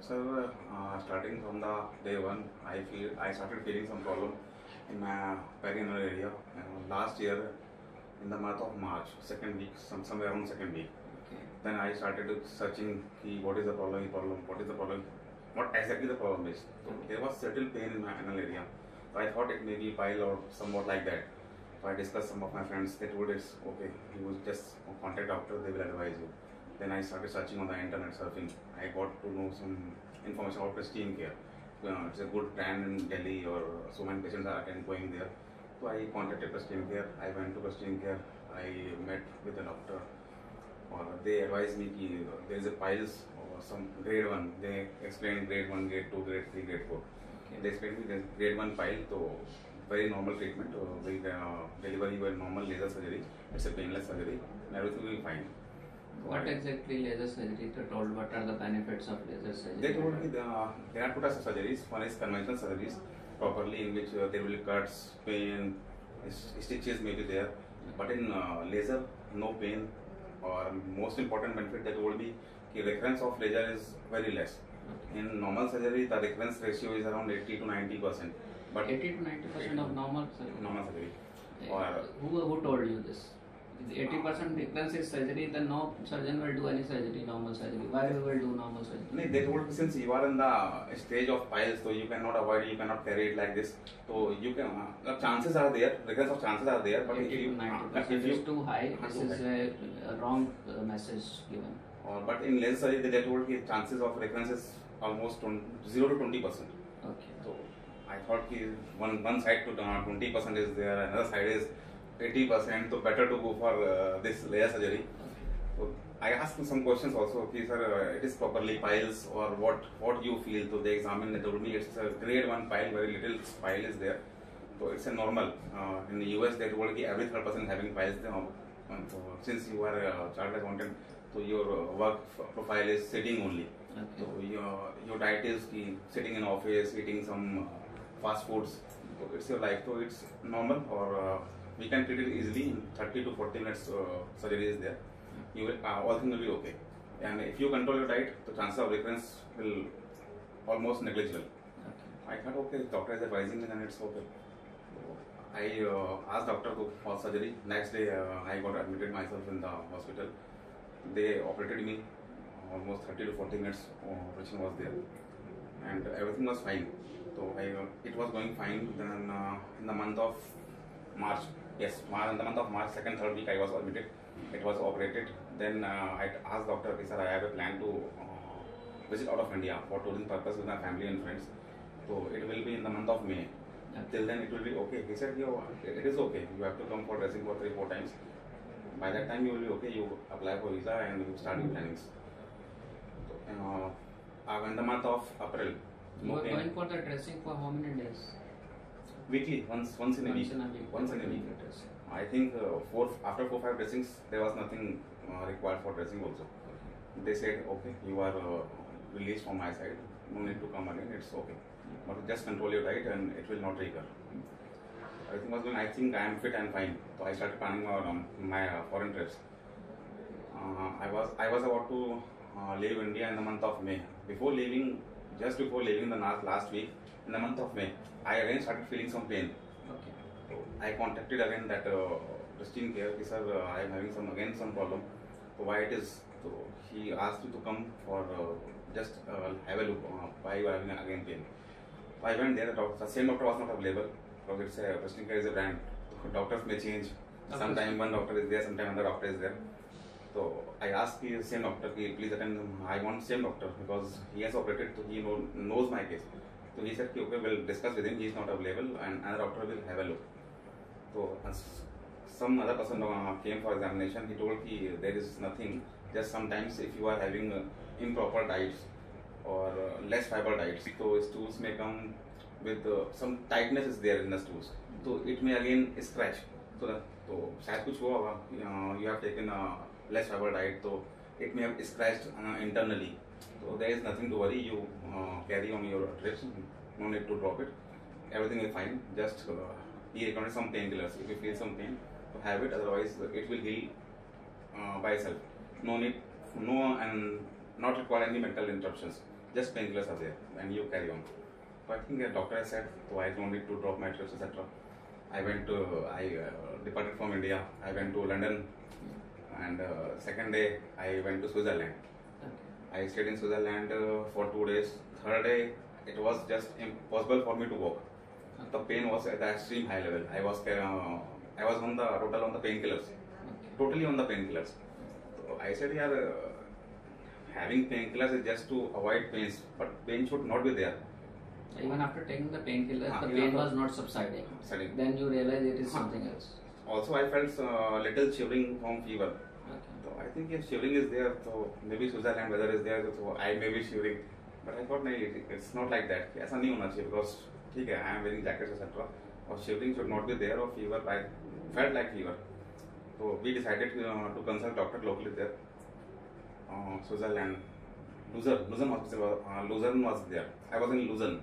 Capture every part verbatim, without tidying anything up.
Sir, uh, starting from the day one, I feel I started feeling some problem in my perineal area. Uh, last year, in the month of March, second week, some somewhere around second week. Okay. Then I started searching ki what is the problem, problem, what is the problem, what exactly the problem is. So there was certain pain in my anal area. So I thought it may be pile or somewhat like that. So I discussed some of my friends. They told it's okay. You will just contact doctor. They will advise you. Then I started searching on the internet, surfing. I got to know some information about Pristine Care. Uh, it's a good brand in Delhi, or so many patients are attend going there. So I contacted Pristine Care. I went to Pristine Care. I met with the doctor. Or they advised me ki there is a piles or some grade one. They explained grade one, grade two, grade three, grade four. Okay. They explained me there's grade one pile, so very normal treatment. Uh, very uh, delivery with normal laser surgery. It's a painless surgery, and everything will be fine. What exactly laser surgery they told? What are the benefits of laser surgery? They told me the, there are two types of surgeries. One is conventional surgeries, properly in which uh, there will be cuts, pain, stitches may be there. But in uh, laser, no pain. Or most important benefit they told me, the recurrence of laser is very less. Okay. In normal surgery, the recurrence ratio is around eighty to ninety percent. But eighty to ninety percent of normal surgery. Normal surgery. Uh, Or who who told you this? eighty percent recurrence is surgery, then no surgeon will do any surgery, normal surgery. Why we will do normal surgery? they told me since you are in the stage of piles, so you cannot avoid it, you cannot carry it like this. So you can, uh, the chances are there, recurrence of chances are there, but if eighty you, to ninety uh, percent if you, is too high. This too is a, a wrong uh, message given. or but in laser surgery they told me chances of recurrence is almost zero to twenty percent. Okay. So I thought ki one one side to twenty percent is there, another side is eighty percent. So better to go for uh, this laser surgery. So I asked some questions also. Okay, sir, uh, it is properly piles or what? What you feel? So they examined. They told me it's a grade one pile. Very little pile is there. So it's a normal. Uh, in the U S they told me every third person is having piles. Um, so since you are a child accountant, so your uh, work profile is sitting only. Okay. So your your diet is ki, sitting in office, eating some uh, fast foods. So it's your life. So it's normal, or uh, we can treat it easily in thirty to forty minutes. Uh, surgery is there. You will, uh, all things will be okay. And if you control your diet, the chances of recurrence will almost negligible. Okay. I thought, okay, doctor is advising me, then it's okay. So I uh, asked doctor to for surgery. Next day, uh, I got admitted myself in the hospital. They operated me. Almost thirty to forty minutes operation was there, and everything was fine. So I, uh, it was going fine. Then uh, in the month of March, yes, in the month of March, second, third week, I was admitted. It was operated. Then uh, I asked doctor, okay, sir, I have a plan to uh, visit out of India for tourism purpose with my family and friends. So it will be in the month of May. Okay. Till then it will be okay. He said, yo, it is okay. You have to come for dressing for three, four times. By that time you will be okay. You apply for visa and you start your plannings. So, uh, in the month of April, You no are pain. going for the dressing for how many days? Weekly, once once in a Once week. in a week. Once in a week. Dressing. I think uh, four after four five dressings there was nothing uh, required for dressing also. They said okay, you are uh, released from my side. No need to come again. It's okay. But just control your diet and it will not recur. Everything was going. I think I am fit and fine. So I started planning my um, my uh, foreign trips. Uh, I was I was about to uh, leave India in the month of May. Before leaving, just before leaving the last last week, in the month of May, I again started feeling some pain. Okay. So I contacted again that uh, Pristine Care. He said uh, I am having some again some problem. So why it is? So he asked me to come for uh, just uh, have a look. Uh, why you are having again pain? So I went there. The, doctor, the same doctor was not available because it's a Pristine Care is a brand. So doctors may change. Sometime one doctor is there, sometime another doctor is there. So I asked the same doctor, please attend. I want same doctor because he has operated, so he know, knows my case. So he said, okay, we'll discuss with him. He is not available, and another doctor will have a look. So as some other person uh, came for examination. He told me there is nothing. Just sometimes if you are having uh, improper diets or uh, less fiber diets, so stools may come with uh, some tightness is there in the stools. So it may again scratch. So that, so शायद कुछ हुआ होगा. You have taken uh, less fiber diet, so it may have scratched uh, internally. So there is nothing to worry. You uh, carry on your trips. No need to drop it. Everything is fine. Just uh, he recommended some painkillers. If you feel some pain, to have it. Otherwise, it will heal uh, by itself. No need, no, and not require any mental interruptions. just painkillers are there, and you carry on. So I think the doctor has said, so I don't need to drop my trips, et cetera. I went to, I uh, departed from India. I went to London, and uh, second day I went to Switzerland. Okay. I stayed in Switzerland uh, for two days. Third day, it was just impossible for me to walk. The pain was at the extreme high level. I was uh, I was on the total on the painkillers, Okay. totally on the painkillers. So I said, yeah, uh, having painkillers is just to avoid pains, but pain should not be there. Even after taking the painkillers, Ah, the even pain after- was not subsiding. Subsiding. Then you realize it is Huh. something else. Also, I felt uh, little shivering from fever. Okay. So I think if shivering is there, so maybe Switzerland weather is there, so I may be shivering. But I thought, no, it, it's not like that. ऐसा नहीं होना चाहिए because ठीक है, I am wearing jackets et cetera. Or shivering should not be there, or fever. I felt like fever. So we decided uh, to consult doctor locally there, uh, Switzerland. Luzern, Luzern hospital. Was, uh, Luzern was there. I was in Luzern.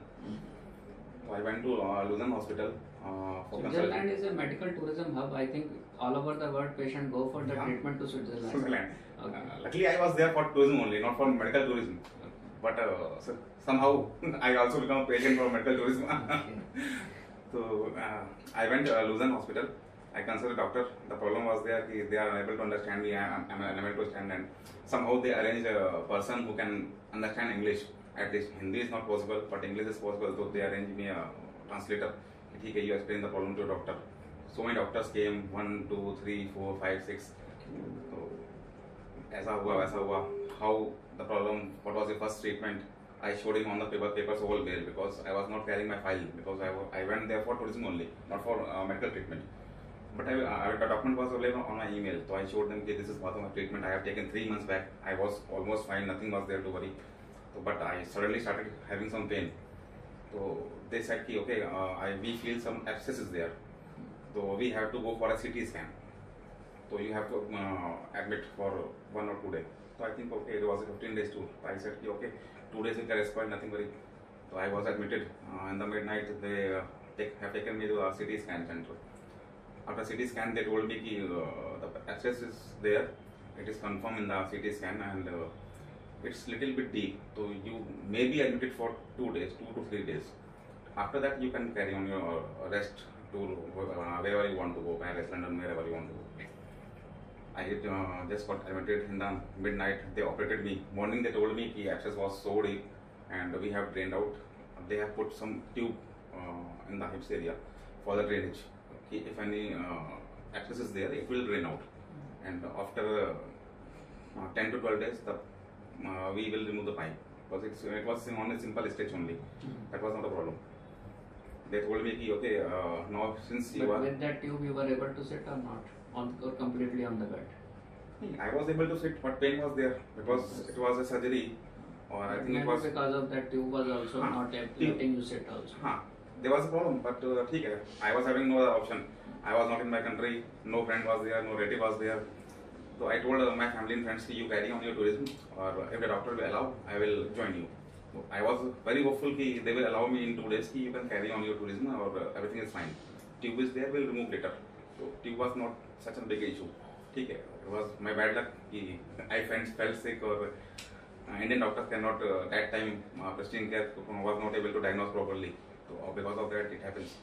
So I went to uh, Luzern hospital uh, for Switzerland is a medical tourism hub. I think all over the world patients go for the Yeah. treatment to Switzerland. Switzerland. Okay. Uh, luckily, I was there for tourism only, not for medical tourism. But uh, so somehow I also become a patient for medical tourism. Okay. So uh, I went to uh, Luzern hospital. I consulted doctor. The problem was there कि they are unable to understand me. I am unable to understand, and somehow they arrange a person who can understand English. At least Hindi is not possible, but English is possible. So they arranged me a translator. ठीक है, you explain the problem to doctor. So many doctors came, one, two, three, four, five, six. So ऐसा हुआ वैसा हुआ. How the problem? What was the first treatment? I showed him on the paper papers all there because I was not carrying my file because I, wa- I went there for tourism only, not for uh, medical treatment. But I, I, the document was available on my email, so I showed them that this is part of my treatment. I have taken three months back. I was almost fine, nothing was there to worry. So, but I suddenly started having some pain. So they said, ki, okay, uh, I, we feel some abscesses there. So we have to go for a C T scan. So you have to uh, admit for one or two days. So I think, okay, it was a fifteen days tour. I said, ki, okay, two days will correspond, nothing worry. So I was admitted uh, in the midnight. They uh, take, have taken me to a C T scan center. After C T scan, they told me ki, uh, the abscess is there. It is confirmed in the C T scan, and uh, it's little bit deep. So you may be admitted for two days, two to three days. After that, you can carry on your rest to uh, wherever you want to go, Paris, London, wherever you want to go. I uh, just got admitted in the midnight. They operated me. Morning they told me the abscess was so deep, and we have drained out. They have put some tube uh, in the hips area for the drainage. Okay, if any uh, abscess is there, it will drain out. And after uh, ten to twelve days, the uh, we will remove the pipe because it's, it was on a simple stitch only. That was not a problem. They told me, ki, okay, uh, now since you But are. with that tube, you were able to sit or not, on or completely on the bed. I was able to sit, but pain was there because it was a surgery, or I think it Maybe was. because of that tube was also Huh. not able- Tube. letting you sit also. Huh. There was a problem, but uh, ठीक है. I was having no other option. I was not in my country. No friend was there. No relative was there. So I told uh, my family and friends, you carry on your tourism, or if the doctor will allow, I will join you. So I was very hopeful that they will allow me in two days. That you can carry on your tourism, or uh, everything is fine. Tube is there, we'll remove later. So tube was not such a big issue. ठीक है. It was my bad luck. कि I felt felt sick, or uh, Indian doctors cannot uh, that time uh, Pristine Care was not able to diagnose properly. So uh, because of that, it happens.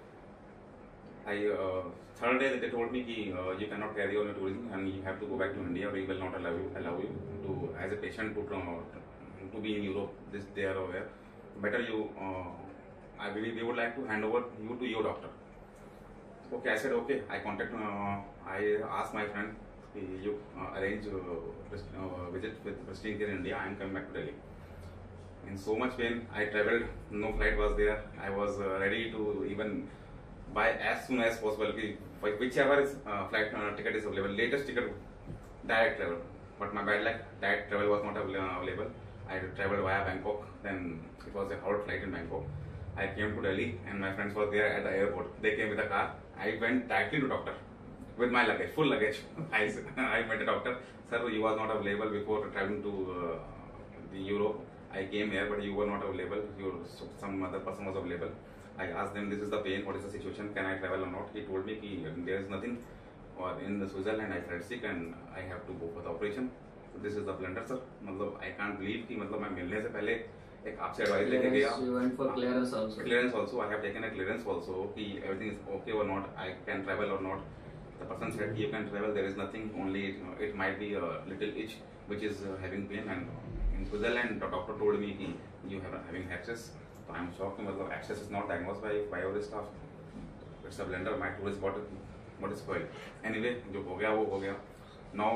I uh, third day they told me कि uh, you cannot carry on your tourism and you have to go back to India. We will not allow you allow you to as a patient to uh, to be in Europe, this there or where. Better you. Uh, I believe we would like to hand over you to your doctor. Okay, I said okay. I contact. Uh, I asked my friend. You uh, arrange uh, uh, visit with Pristine Care in India. I am coming back to Delhi. In so much pain, I travelled. No flight was there. I was uh, ready to even buy as soon as possible. Whichever is uh, flight uh, ticket is available, latest ticket, direct travel. But my bad luck, direct travel was not available. I travelled via Bangkok. Then it was a hot flight in Bangkok. I came to Delhi and my friends were there at the airport. They came with a car. I went directly to doctor with my luggage, full luggage. I, I met a doctor. Sir, you was not available before traveling to uh, the Europe. I came here, but you were not available. Your some other person was available. I asked them, this is the pain. What is the situation? Can I travel or not? He told me ki, there is nothing. Or in the Switzerland, I felt sick and I have to go for the operation. तो this is the blender sir. मतलब I can't believe कि मतलब मैं मिलने से पहले एक आपसे एडवाइस लेके गया. You went for clearance also. Clearance also. I have taken a clearance also. कि everything is okay or not. I can travel or not. The person said you can travel. There is nothing. Only it, it might be a little itch which is uh, having pain. And in Switzerland, the doctor told me कि you have having abscess. So I am shocked. मतलब abscess is not diagnosed by by our staff. It's a blender. My tool is what what is spoiled. Anyway, जो हो गया वो हो गया. Now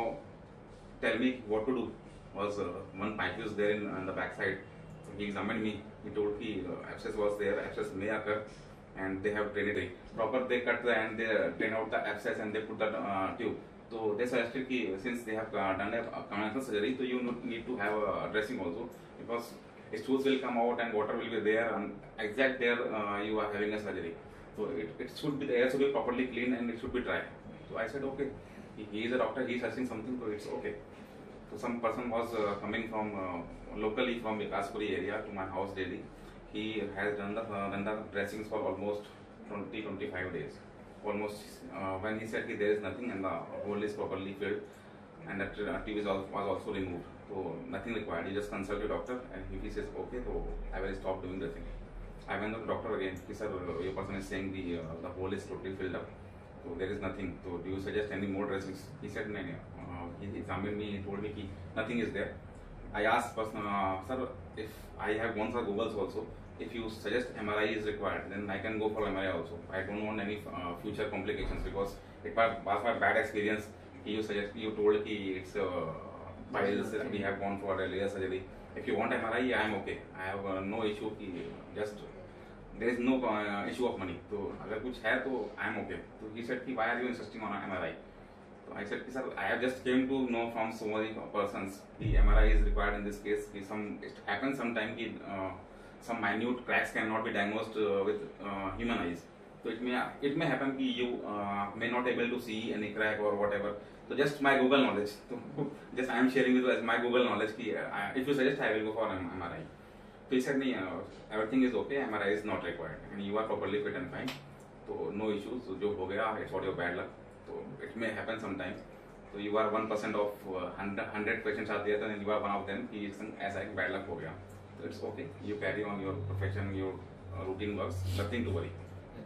tell me what to do. Was uh, one pipe is there in, in the back side. He examined me. He told me uh, abscess was there. Abscess may occur, and they have drained it. Proper, they cut the and they drain out the abscess and they put the uh, tube. So they suggested कि since they have uh, done a conventional surgery, so you need to have a dressing also because stools will come out and water will be there and exact there uh, you are having a surgery. So it, it should be the air should be properly clean and it should be dry. So I said okay. He, he is a doctor. He is searching something, so it's okay. So some person was uh, coming from uh, locally from Vikaspuri area to my house daily. He has done the uh, done the dressings for almost twenty to twenty-five days. Almost uh, when he said that there is nothing and the hole is properly filled and that uh, tube is also, was also removed. So nothing required. You just consult your doctor and if he says okay, so I will stop doing the thing. I went to the doctor again. He said uh, your person is saying the uh, the hole is totally filled up. So there is nothing. So do you suggest any more dressings? He said no. Uh, he examined me. He told me that nothing is there. I asked person, uh, sir, if I have gone for Google's also. If you suggest M R I is required, then I can go for M R I also. I don't want any uh, future complications because it was, was my bad experience. You suggest you told that it's uh, piles. We have gone for a laser surgery. If you want M R I, I am okay. I have uh, no issue. Ki just there is no uh, issue of money. So अगर कुछ है तो I am okay. So he said कि why are you insisting on M R I? So I said कि sir I have just came to know from so many persons the M R I is required in this case. कि some it happens sometime कि uh, some minute cracks cannot be diagnosed uh, with uh, human eyes. So it may it may happen कि you uh, may not able to see any crack or whatever. So just my Google knowledge. So just I am sharing with you as my Google knowledge कि uh, if you suggest I will go for M R I. So he said नहीं uh, everything is okay. M R I is not required and you are properly fit and fine. So no issues. So जो हो गया it's not your bad luck. So it may happen sometime. So you are one percent of uh, hundred hundred patients are there, then you are one of them. कि ऐसा एक bad luck हो गया. So it's okay. You carry on your profession, your uh, routine works. Nothing to worry.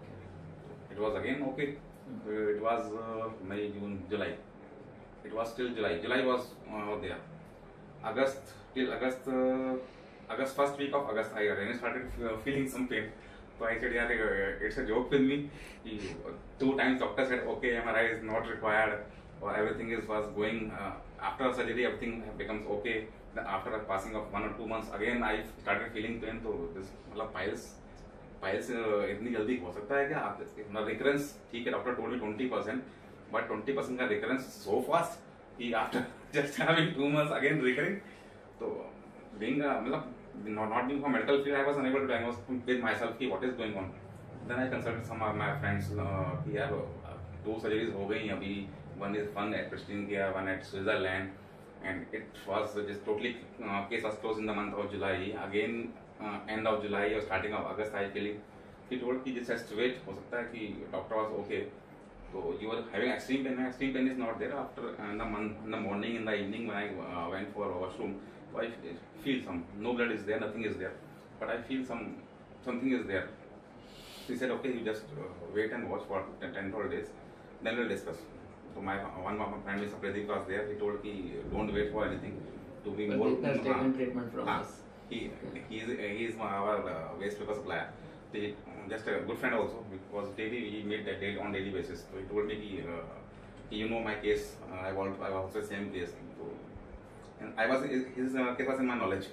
It was again okay. Uh, it was uh, May, June, July. It was till July. July was uh, there. August till August. Uh, August first week of August, I again started uh, feeling some pain. So I said, yeah, uh, it's a joke with me. He, uh, two times doctor said, okay, M R I is not required, or everything is was going uh, after surgery, everything becomes okay. Then after a passing of one or two months, again I started feeling pain. So this मतलब piles piles uh, इतनी जल्दी हो सकता है क्या? आप recurrence ठीक है, doctor told me twenty percent, but twenty percent का recurrence so fast कि after just having two months again recurring. So being uh, मतलब not, not being from medical field, I was unable to diagnose with myself कि what is going on. Then I consulted some of my friends uh, कि यार दो surgeries हो गई अभी. One is one at Pristine Care, one at Switzerland, and it was just totally uh, case was closed in the month of July. Again uh, end of July or starting of August, I feeling he told कि just has to wait. हो सकता है कि doctor was okay. So you were having extreme pain. Extreme pain is not there after uh, in the month, in the morning, in the evening when I uh, went for washroom. So I feel some, no blood is there, nothing is there, but I feel some, something is there. He said, okay, you just uh, wait and watch for ten twelve days, then we'll discuss. So my one of my friend, Mister Pradeep, was there. He told me, don't wait for anything. To be but more. Pradeep has taken uh, treatment from uh, us. He he is he is my, our uh, waste paper supplier. So he, just a good friend also because daily we meet that day on daily basis. So he told me, he, uh, he, you know my case. Uh, I was I was also same case. So, and I was his uh, case was in my knowledge.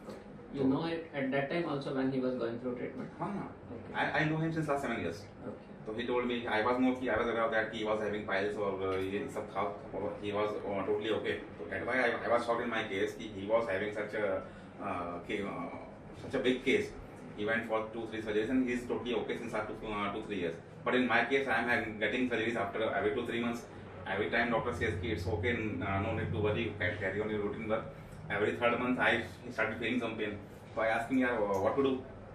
You know it at that time also when he was going through treatment. हाँ Okay. I I know him since last seven years. Okay. So he told me I was not I was aware of that he was having piles or uh, ये सब था और he was uh, totally okay. So that's why I, I was shocked in my case कि he was having such a uh, okay, uh, such a big case. He went for two three surgeries and he is totally okay since after two, uh, two three years. But in my case I am having, getting surgeries after every two three months. Every time doctor says कि it's okay, uh, no need to worry, carry on your routine work. Every third month I started feeling some pain. So I asked him, yeah, what to do?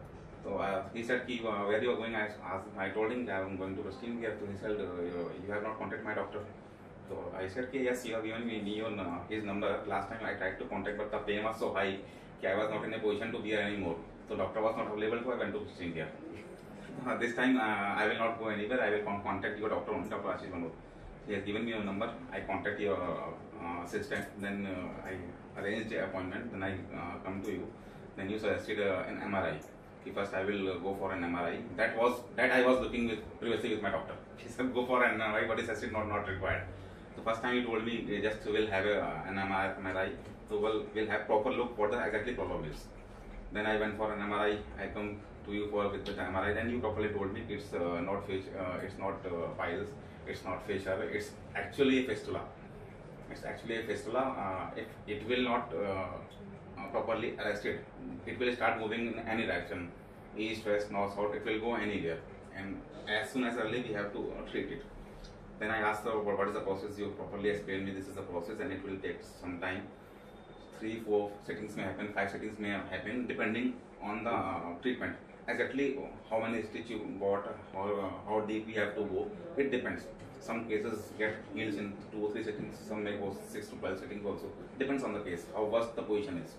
So uh, he said, uh, where you are going? I asked, I told him that I am going to Pristine Care. So he said, uh, you, you have not contacted my doctor. So I said, okay, yes, you have given me your, uh, his number. Last time I tried to contact, but the pain was so high that I was not in a position to bear anymore. So doctor was not available, so I went to India. Uh, this time uh, I will not go anywhere. I will con- contact your doctor, Doctor Ashish Manur. He has given me your number. I contact your uh, assistant. Then uh, I arranged an appointment. Then I uh, come to you. Then you suggested uh, an M R I. First I will uh, go for an M R I. That was that I was looking with previously with my doctor. He said go for an M R I, but he said not not required. The first time he told me just will have a, an M R I. So we'll will have proper look what the exactly problem is. Then I went for an M R I. I come to you for with the M R I. Then you properly told me it's uh, not fish, uh, it's not uh, piles, it's not fissure, it's actually a fistula. It's actually a fistula. Uh, if it will not uh, uh, properly arrested, it will start moving in any direction, east, west, north, south. It will go anywhere, and as soon as early we have to uh, treat it. Then I asked her what is the process. You properly explained me this is the process, and it will take some time. Three, four settings may happen, five settings may happen depending on the uh, treatment. Exactly how many stitch you got, how, uh, how deep we have to go, it depends. Some cases get healed in two or three settings, some may go six to twelve settings also. Depends on the case, how worse the position is.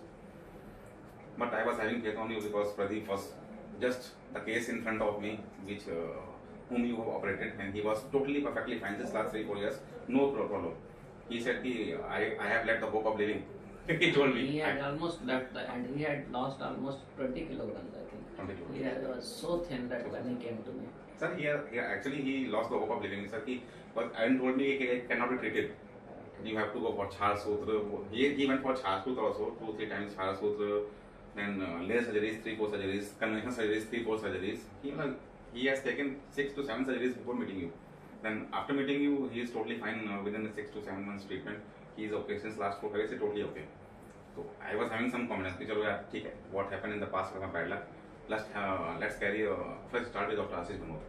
But I was having faith on you because Pradeep was just the case in front of me, which uh, whom you have operated, and he was totally perfectly fine this last three, four years, no problem. He said, I, I have let the hope of living. He told me. He had almost left the, and he had lost almost twenty kilograms, I think. twenty kilograms. He had, was so thin that when he came to me. Sir, he, he actually he lost the hope of living. Sir, he was and told me he cannot be treated. You have to go for Chhar Sutra. He, he went for Chhar Sutra also, two, three times Chhar Sutra. Then uh, laser surgeries, three, four surgeries. Conventional surgeries, three, four surgeries. He, uh, he has taken six to seven surgeries before meeting you. Then after meeting you, he is totally fine uh, within the six to seven months treatment. He is okay since last four, five years. He totally okay. So I was having some confidence. Okay, what happened in the past was a bad luck. Let's uh, let's carry uh, first start with Doctor Ashish Manur.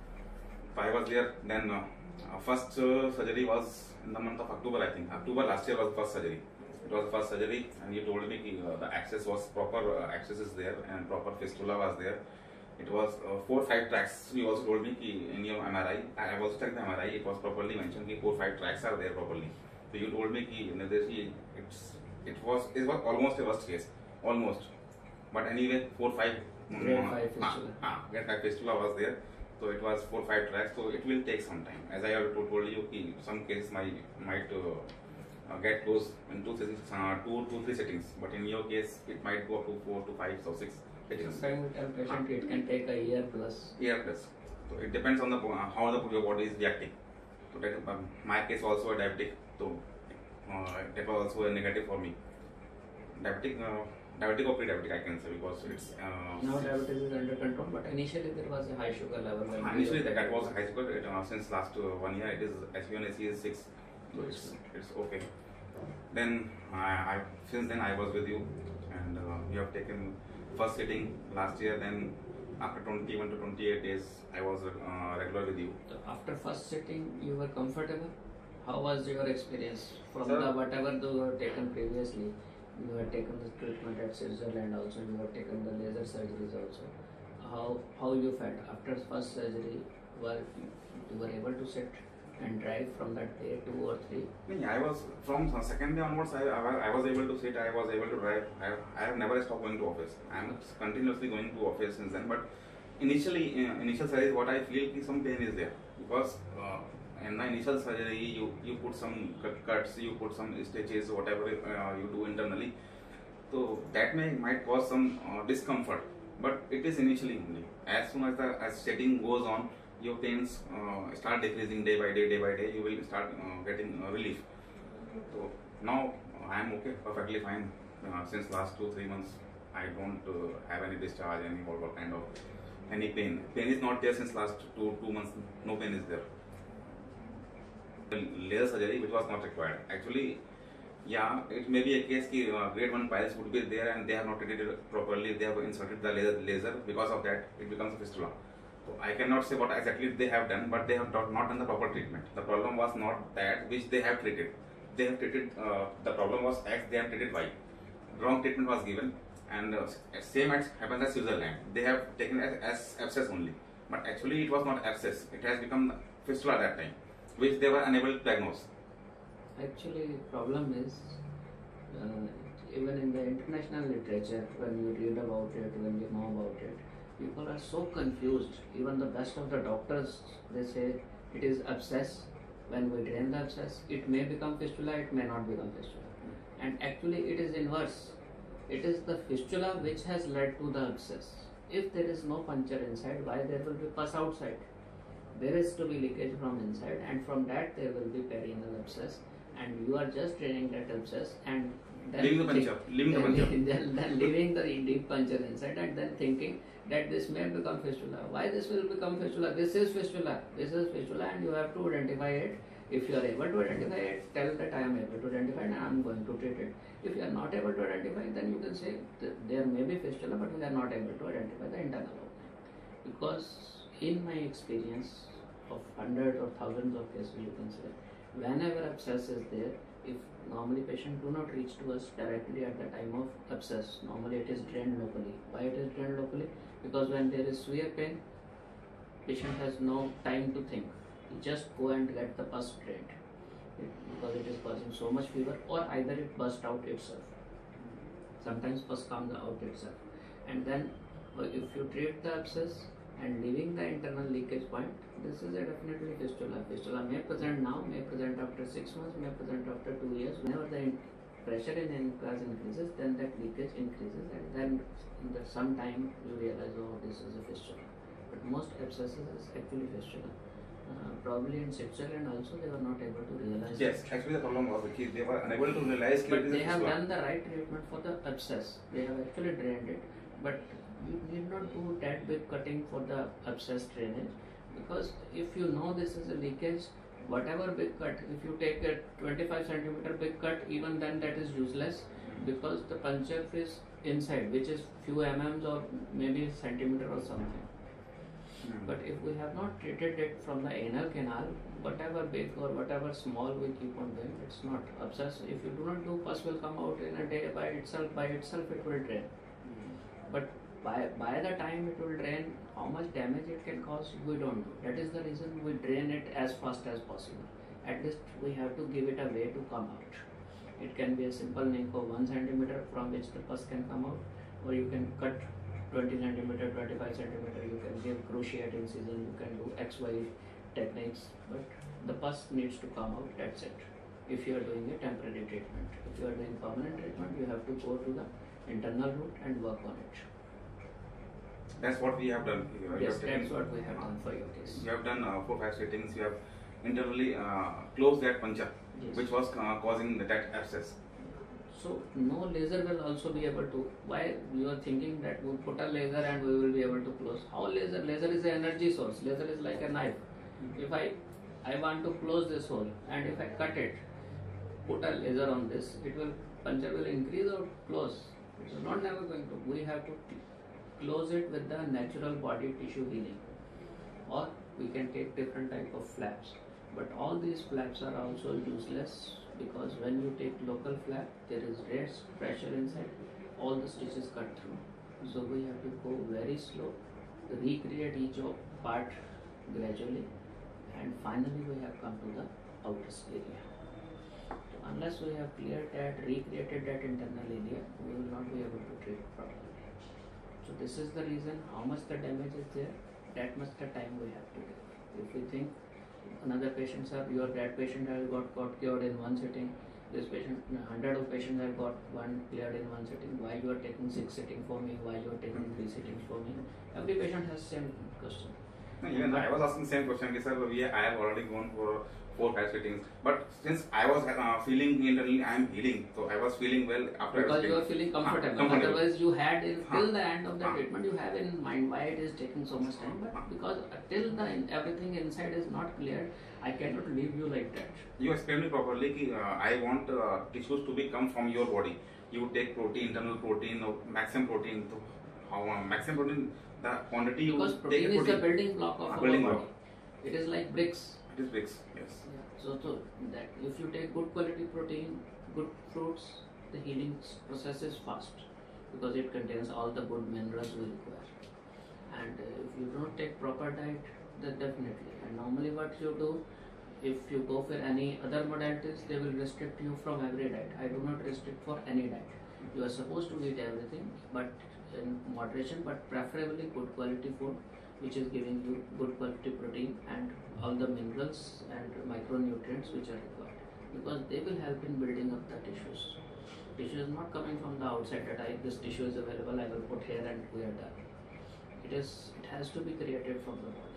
So I was there. Then uh, uh, first uh, surgery was in the month of October, I think. October last year was the first surgery. It was the first surgery, and you told me uh, the access was proper. Uh, access is there, and proper fistula was there. It was uh, four five tracks. You also told me ki in your M R I. I have also checked the M R I. It was properly mentioned that four five tracks are there properly. So you told me ki it's it was it was almost a worst case, almost. But anyway, four five. Grade five fistula. Ah, ah, grade five fistula was there. So it was four five tracks. So it will take some time. As I have told you, ki some cases might might uh, uh, get close in two settings, uh, two two three settings. But in your case, it might go up to four to five or six settings. Sometimes we tell patient it can take a year plus. Year plus. So it depends on the uh, how the your body is reacting. So that um, my case also a diabetic. So uh, that was also a negative for me. Diabetic, uh, diabetic or pre-diabetic, I can say, because it's. Uh, now diabetes is under control, but initially there was a high sugar level. Uh, initially that, that was high sugar. It, uh, since last uh, one year, it is S P one A C is six. So it's, it's okay. Then I, I since then I was with you, and uh, you have taken first sitting last year. Then after twenty-one to twenty-eight days, I was uh, regular with you. So after first sitting, you were comfortable. How was your experience from Sir, the whatever you have taken previously? You had taken the treatment at Switzerland also. You have taken the laser surgeries also. How how you felt after first surgery? Were you were able to sit and drive from that day two or three? I was from second day onwards. I, I, I was able to sit. I was able to drive. I, I have never stopped going to office. I am continuously going to office since then. But initially, uh, initial surgery, what I feel is some pain is there because uh, in the initial surgery, you you put some cuts, you put some stitches, whatever uh, you do internally. So that may might cause some uh, discomfort. But it is initially only. As soon as the as setting goes on, your pains uh, start decreasing day by day, day by day. You will start uh, getting uh, relief. So now uh, I am okay, perfectly fine. Uh, since last two three months, I don't uh, have any discharge, any what kind of any pain. Pain is not there since last two two months. No pain is there. Laser surgery, which was not required. Actually, yeah, it may be a case that uh, grade one piles would be there and they have not treated it properly. They have inserted the laser, laser. Because of that, it becomes a fistula. So I cannot say what exactly they have done, but they have not, not done the proper treatment. The problem was not that which they have treated. They have treated, uh, the problem was X, they have treated Y. Wrong treatment was given, and uh, same as happens at Switzerland. They have taken as, as abscess only. But actually it was not abscess. It has become fistula at that time, which they were unable to diagnose. Actually, problem is uh, even in the international literature, when you read about it, when you know about it, people are so confused. Even the best of the doctors, they say it is abscess. When we drain the abscess, it may become fistula, it may not become fistula. And actually, it is inverse. It is the fistula which has led to the abscess. If there is no puncture inside, why there will be pus outside? There is to be leakage from inside, and from that there will be perianal abscess, and you are just draining that abscess and then Leaving the puncture, leaving the then, puncture. then, then leaving the deep puncture inside, and then thinking that this may become fistula. Why this will become fistula? This is fistula. This is fistula, and you have to identify it. If you are able to identify it, tell that I am able to identify it and I am going to treat it. If you are not able to identify, then you can say there may be fistula, but we are not able to identify the internal opening. Because in my experience of hundreds or thousands of cases, you can say, whenever abscess is there, if normally patient do not reach to us directly at the time of abscess, normally it is drained locally. Why it is drained locally? Because when there is severe pain, patient has no time to think. He just go and get the pus drained it, because it is causing so much fever, or either it burst out itself. Sometimes pus comes out itself, and then if you treat the abscess and leaving the internal leakage point, this is a definitely fistula. Fistula may present now, may present after six months, may present after two years. Whenever the in- pressure in ankles increases, then that leakage increases, and then in the some time you realize, oh, this is a fistula. But most abscesses is actually fistula. Uh, probably in Switzerland also they were not able to realize. Yes, it. actually the problem was that they were unable to realize that But it is they a have fistula. done the right treatment for the abscess. They have actually drained it, but you need not do that big cutting for the abscess drainage, because if you know this is a leakage, whatever big cut, if you take a twenty-five centimeter big cut, even then that is useless, because the puncture is inside, which is few mm or maybe centimeter or something. Hmm. But if we have not treated it from the anal canal, whatever big or whatever small we keep on doing, it's not abscess. If you do not do, pus will come out in a day by itself. By itself, it will drain. But by by the time it will drain, how much damage it can cause, we don't know. That is the reason we drain it as fast as possible. At least we have to give it a way to come out. It can be a simple nympho one centimeter from which the pus can come out, or you can cut twenty centimeter, twenty-five centimeter, you can give cruciate incision, you can do X Y techniques, but the pus needs to come out, that's it. If you are doing a temporary treatment. If you are doing permanent treatment, you have to go to the internal route and work on it. That's what we have done. You Yes, have taken- that's what we have done for your case. You have done uh, four five sittings. You have internally uh, closed that puncture, Yes. which was uh, causing that abscess. So no laser will also be able to. Why you are thinking that we put a laser and we will be able to close? How laser? Laser is an energy source. Laser is like a knife. If I I want to close this hole, and if I cut it, put a laser on this, it will puncture will increase or close. It is not never going to. We have to close it with the natural body tissue healing, or we can take different type of flaps. But all these flaps are also useless, because when you take local flap, there is less pressure inside, all the stitches cut through. So we have to go very slow, recreate each of part gradually, and finally we have come to the outer area. So unless we have cleared that, recreated that internal area, we will not be able to treat properly. So this is the reason how much the damage is there, that much the time we have to give. If we think another patients are, your that patient has got, got cured in one sitting, this patient, hundred of patients have got one cleared in one sitting, why you are taking six sitting for me, why you are taking three sittings for me? Every patient has same question. No, even I was asking same question. Ki, sir, we I have already gone for four five sittings, but since I was uh, feeling internally I am healing, so I was feeling well after. Because you are feeling comfortable. Ah, comfortable. Otherwise, you had in, Ah. till the end of the Ah. treatment, you have in mind why it is taking so much time. But because till the everything inside is not clear, I cannot leave you like that. You explained it properly. Ki, uh, I want uh, tissues to be come from your body. You take protein, internal protein, or maximum protein. So how uh, maximum protein, the quantity you Because take protein a is the protein. building block of Ah, our building body. block. It is like bricks. It is bricks. Yes. Yeah. So, so that if you take good quality protein, good fruits, the healing process is fast, because it contains all the good minerals we require. And uh, if you don't take proper diet, then definitely. And normally what you do, if you go for any other modalities, they will restrict you from every diet. I do not restrict for any diet. You are supposed to eat everything, but in moderation, but preferably good quality food, which is giving you good quality protein and all the minerals and micronutrients which are required, because they will help in building up the tissues. Tissue is not coming from the outside that I, this tissue is available, I will put here and we are done. It is, it has to be created from the body.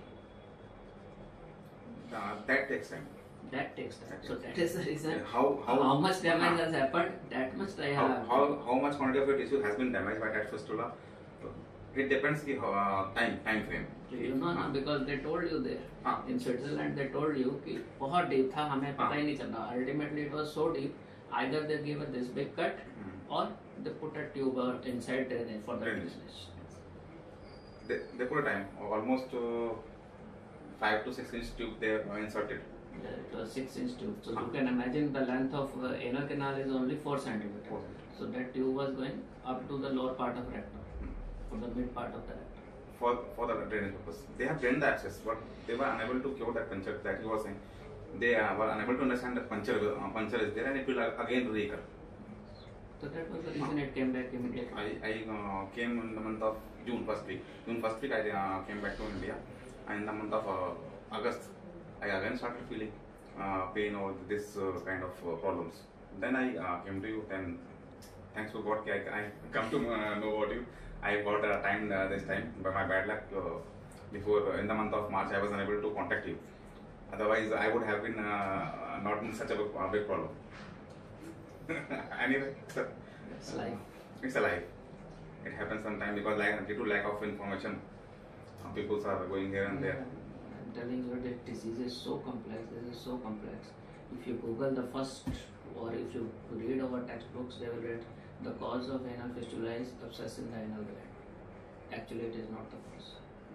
Uh, that takes time. That takes time. That So takes that is the reason. Yeah, how- how- how much damage uh, has happened? That much I How, have. how, how much quantity of your tissue has been damaged by that fistula? It depends the uh, time time frame. You know ना, because they told you there हाँ. in Switzerland, they told you कि बहुत deep था, हमें पता ही नहीं चला. Ultimately it was so deep, either they gave us this big cut Hmm. or they put a tube uh, inside drainage for the Drainage. business. They, they put a time, almost uh, five to six inch tube they uh, inserted. Yeah, it was six inch tube. So हाँ. you can imagine the length of uh, anal canal is only four centimeters. Four. So that tube was going up to the lower part of rectum, Hmm. for the mid part of the rectum. For for the drainage purpose, they have drained the access, but they were unable to cure that puncture. That he was saying, they uh, were unable to understand that puncture uh, puncture is there and it will uh, again recur. So that was the reason it came back immediately. I, I uh, came in the month of June first week. June first week I uh, came back to India, and in the month of uh, August I again started feeling uh, pain or this uh, kind of uh, problems. Then I uh, came to you. Then thanks to God, I, I come to uh, know about you. I got uh, time uh, this time, but my bad luck. Uh, before uh, in the month of March I was unable to contact you. Otherwise I would have been uh, not in such a big, uh, big problem. Anyway, sir. It's like It's a life. It happens sometimes because like due to lack of information, uh, people are going here and there. I'm telling you, that disease is so complex. This is so complex. If you Google the first, or if you read our textbooks, they will read the cause of anal fistula is abscess in the anal gland. Actually, it is not the cause.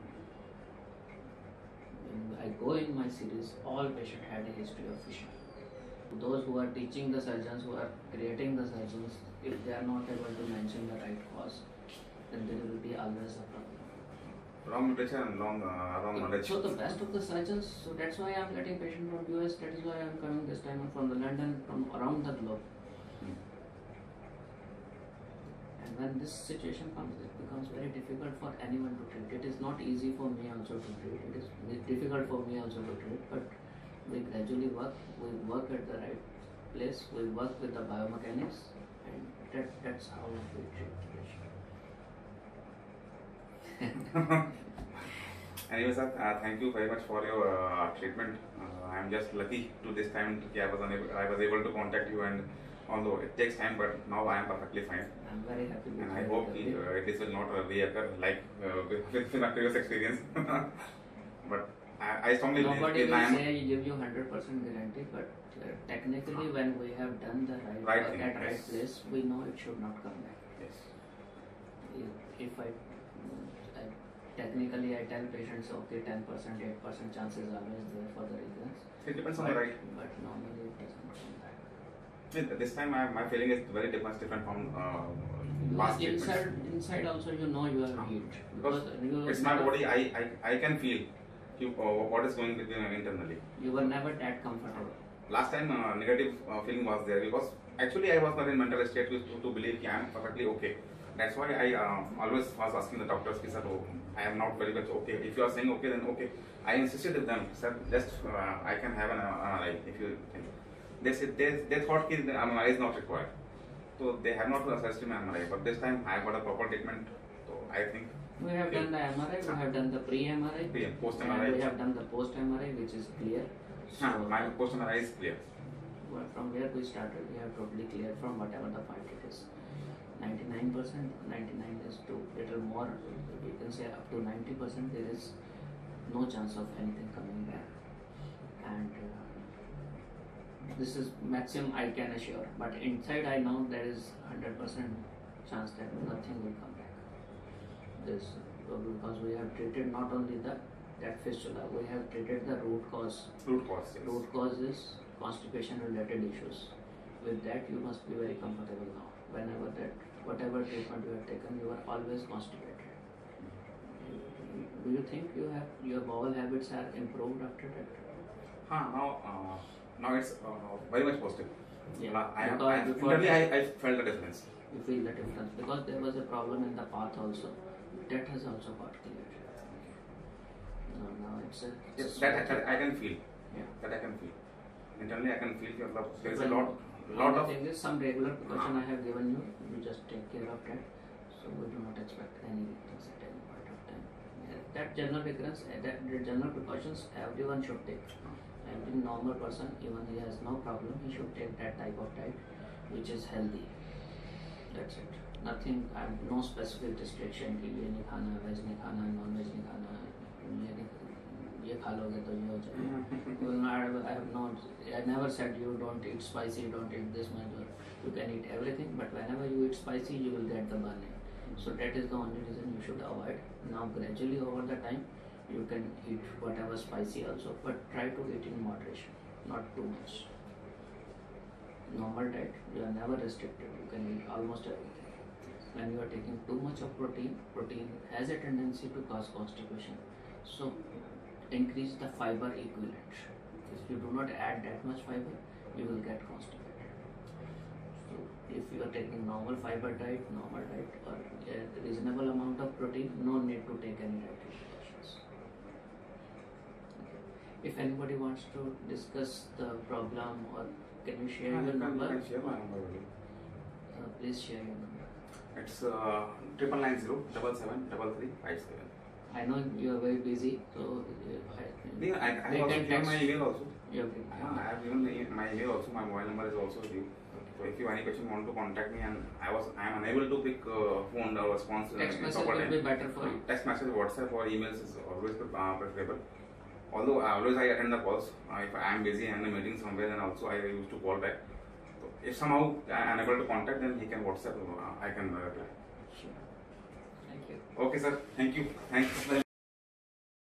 When I go in my series, all patients had a history of fissure. Those who are teaching the surgeons, who are creating the surgeons, if they are not able to mention the right cause, then there will be always a problem. Wrong nutrition and wrong, uh, wrong knowledge. So the best of the surgeons, so that's why I'm getting patients from U S, that is why I'm coming this time from the London, from around the globe. Hmm. And when this situation comes, it becomes very difficult for anyone to treat. It is not easy for me also to treat. It is very difficult for me also to treat, but we gradually work, we work at the right place, we work with the biomechanics, and that, that's how we treat the patient. Anyway, sir, uh, thank you very much for your uh, treatment. Uh, I am just lucky to this time that I was unable, I was able to contact you, and although it takes time, but now I am perfectly fine. I'm very happy with And I your hope recovery. uh, this will not uh, reoccur like uh, with, with my previous experience. But I, I strongly believe Nobody in will I am say give you hundred percent guarantee, but uh, technically when we have done the right, Right work thing, at right yes. place, we know it should not come back. yes. If, if I, I technically I tell patients okay ten percent, eight percent chances always there for the reasons, It depends on but, the right. but normally it doesn't come back. Yeah, this time my, my feeling is very different, different from uh, You past are inside, treatments. inside also you know you are Ah, healed because you It's my body. I, I, I can feel you, uh, what is going within uh, internally. you were never that comfortable. Last time uh, negative uh, feeling was there because actually I was not in mental state to, to, to believe I am perfectly okay. That's why I uh, always was asking the doctors, sir, oh, I am not very much okay. If you are saying okay, then okay. I insisted with them, sir, just uh, I can have an uh, M R I if you think. They said they, they thought that the M R I is not required. So they have not assessed my M R I, but this time I got a proper treatment. So I think We have done the M R I, we have done the pre-M R I, pre and post M R I. and we have done the post-M R I, which is clear. So, Ah, my post M R I is clear. well, from where we started, we have totally cleared from whatever the fault it is. ninety-nine percent, ninety-nine is to little more, we can say up to ninety percent, there is no chance of anything coming back. And uh, this is maximum I can assure, but inside I know there is one hundred percent chance that nothing will come back. This, uh, because we have treated not only the that fistula, we have treated the root cause. Root cause, yes. Root cause is constipation related issues. With that you must be very comfortable now. Whenever that, whatever treatment you have taken, you are always constipated. Do you think you have your bowel habits are improved after that? Huh, now, uh, now it's uh, very much positive. Yeah, Uh, I, am, because I, am- before internally, that- I, I felt the difference. You feel the difference because there was a problem in the path also. That has also got cleared. No, now it's a. It's Yes, a that, smooth- that I can feel. Yeah. That I can feel. Internally, I can feel that there is a Well, lot, lot only of. thing is some regular precaution I have given you. You just take care of that. So we do not expect any weakness at any point of time. Yeah, that general recurrence, uh, that the general precautions everyone should take. Every normal person, even he has no problem, he should take that type of diet, which is healthy. That's it. Nothing. I have no specific restriction कि ये नहीं खाना, veg नहीं खाना, non veg नहीं खाना, ये नहीं ये खा लोगे तो ये हो जाएगा. Well, not, I have not. I never said you don't eat spicy, don't eat this much. Or you can eat everything, but whenever you eat spicy, you will get the burning. So that is the only reason you should avoid. Now gradually over the time, you can eat whatever spicy also, but try to eat in moderation, not too much. Normal diet, you are never restricted. You can eat almost everything. When you are taking too much of protein, protein has a tendency to cause constipation. So increase the fiber equivalent. If you do not add that much fiber, you will get constipated. So if you are taking normal fiber diet, normal diet, or a reasonable amount of protein, no need to take any dietary precautions. Okay. If anybody wants to discuss the problem, or can you share Ah, your you can- number? You can share my number with you. Uh, please share your number. It's uh, triple nine zero double seven double three five seven. I know you are very busy, so uh, I, Yeah, I, I they have also can given my text. email also. Yeah, okay. Yeah, I have given the, e- my email also. My mobile number is also with you. So if you any question want to contact me, and I was I am unable to pick uh, phone or response. Text in message proper will time. be better for you. Text message, WhatsApp or emails is always uh, preferable. Although I always I attend the calls. Uh, if I am busy and in a meeting somewhere, then also I used to call back. So if somehow I am unable to contact, then he can WhatsApp. Uh, I can uh, reply. Sure. Thank you. Okay, sir. Thank you. Thank you.